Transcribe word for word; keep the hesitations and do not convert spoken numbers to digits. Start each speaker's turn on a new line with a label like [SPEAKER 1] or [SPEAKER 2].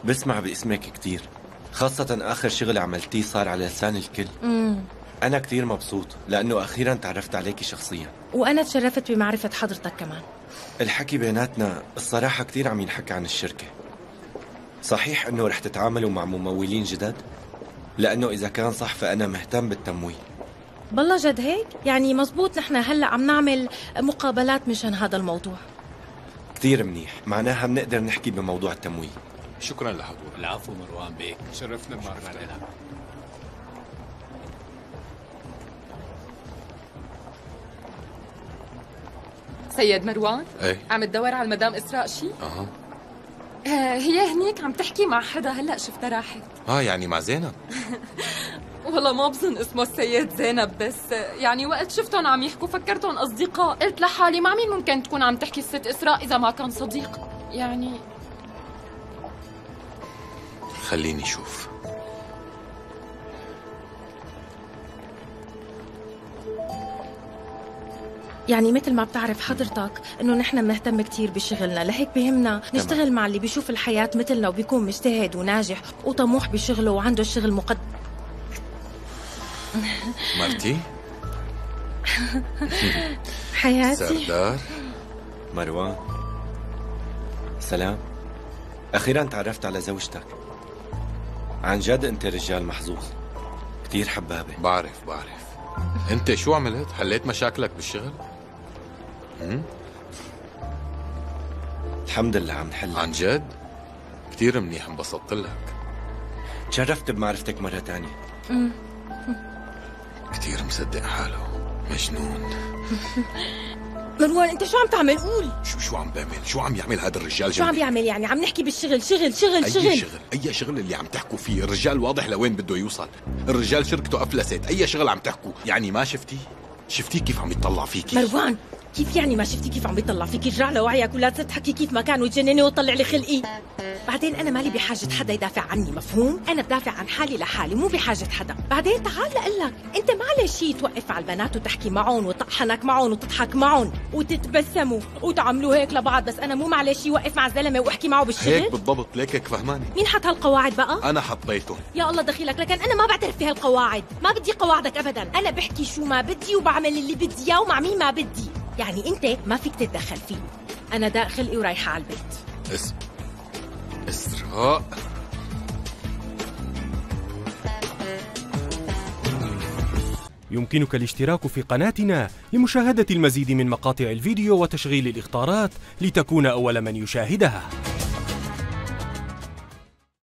[SPEAKER 1] بسمع باسمك كتير، خاصة آخر شغل عملتيه صار على لسان الكل.
[SPEAKER 2] امم
[SPEAKER 1] أنا كتير مبسوط لأنه أخيراً تعرفت عليكي شخصياً.
[SPEAKER 2] وأنا تشرفت بمعرفة حضرتك كمان.
[SPEAKER 1] الحكي بيناتنا الصراحة كتير عم ينحكى عن الشركة. صحيح أنه رح تتعاملوا مع ممولين جدد؟ لأنه إذا كان صح فأنا مهتم بالتمويل.
[SPEAKER 2] بالله جد هيك؟ يعني مزبوط نحن هلأ عم نعمل مقابلات مشان هذا الموضوع.
[SPEAKER 1] كتير منيح، معناها بنقدر نحكي بموضوع التمويل.
[SPEAKER 3] شكرا لحضور.
[SPEAKER 4] العفو مروان بيك،
[SPEAKER 3] شرفنا بمعرفتك.
[SPEAKER 5] سيد مروان،
[SPEAKER 3] ايه
[SPEAKER 5] عم تدور على المدام إسراء شي؟
[SPEAKER 3] اها
[SPEAKER 5] آه هي هنيك عم تحكي مع حدا هلا شفتها راحت.
[SPEAKER 3] اه يعني مع زينب.
[SPEAKER 5] والله ما بظن اسمه السيد زينب، بس يعني وقت شفتهم عم يحكوا فكرتهم أصدقاء، قلت لحالي مع مين ممكن تكون عم تحكي الست إسراء إذا ما كان صديق يعني.
[SPEAKER 3] خليني اشوف.
[SPEAKER 2] يعني مثل ما بتعرف حضرتك انه نحن بنهتم كتير بشغلنا، لهيك بهمنا نشتغل مع اللي بيشوف الحياة مثلنا وبيكون مجتهد وناجح وطموح بشغله وعنده الشغل مقدم.
[SPEAKER 3] مرتي
[SPEAKER 2] حياتي
[SPEAKER 3] سردار.
[SPEAKER 1] مروان، سلام. أخيراً تعرفت على زوجتك. عن جد أنت رجال محظوظ، كتير حبابة.
[SPEAKER 3] بعرف بعرف. انت شو عملت؟ حليت مشاكلك بالشغل؟ امم
[SPEAKER 1] الحمد لله عم نحل.
[SPEAKER 3] عن جد؟ كتير منيح، انبسطت لك.
[SPEAKER 1] تشرفت بمعرفتك مرة تانية.
[SPEAKER 3] كتير مصدق حاله، مجنون.
[SPEAKER 2] مروان انت شو عم تعمل؟ قول.
[SPEAKER 3] شو شو عم بعمل؟ شو عم يعمل هذا الرجال؟
[SPEAKER 2] شو عم بيعمل يعني؟ عم نحكي بالشغل، شغل شغل
[SPEAKER 3] أي
[SPEAKER 2] شغل
[SPEAKER 3] شغل أي شغل اللي عم تحكوا فيه؟ الرجال واضح لوين بده يوصل. الرجال شركته أفلست، أي شغل عم تحكوا؟ يعني ما شفتي؟ شفتي كيف عم يطلع فيكي؟
[SPEAKER 2] مروان كيف يعني ما شفتي كيف عم بيطلع فيك؟ ارجع لوعيك ولا تحكي كيف ما كان وتجنني وتطلع لي خلقي. بعدين انا مالي بحاجه حدا يدافع عني، مفهوم؟ انا بدافع عن حالي لحالي، مو بحاجه حدا. بعدين تعال لقلك، انت ما عليه شيء توقف على البنات وتحكي معهم وتطحنك معهم وتضحك معهم وتتبسموا وتعملوا هيك لبعض، بس انا مو معلش شيء وقف مع الزلمه واحكي معه بالشغل.
[SPEAKER 3] هيك بالضبط، ليك هيك فهماني؟
[SPEAKER 2] مين حط هالقواعد بقى؟
[SPEAKER 3] أنا حطيته.
[SPEAKER 2] يا الله دخيلك، لكن انا ما بعترف بهالقواعد، ما بدي قواعدك ابدا. انا بحكي شو ما بدي وبعمل اللي بدي اياه ومع مين ما بدي. يعني انت ما فيك تتدخل فيه. انا داق خلقي ورايحه على البيت.
[SPEAKER 3] اس إسراء.
[SPEAKER 6] يمكنك الاشتراك في قناتنا لمشاهدة المزيد من مقاطع الفيديو وتشغيل الإخطارات لتكون أول من يشاهدها.